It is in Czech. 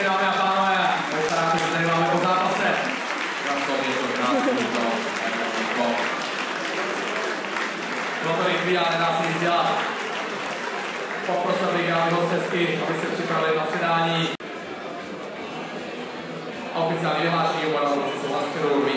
dámy a pánové, velice rádi, že tady máme po zápase. Je to krásný to. Bylo to rychlý, ale nedá se nic dělat. Poprosil bych dámy hostesky, aby se připravili na předání. A oficiální vyhlášení u Moravci jsou na středu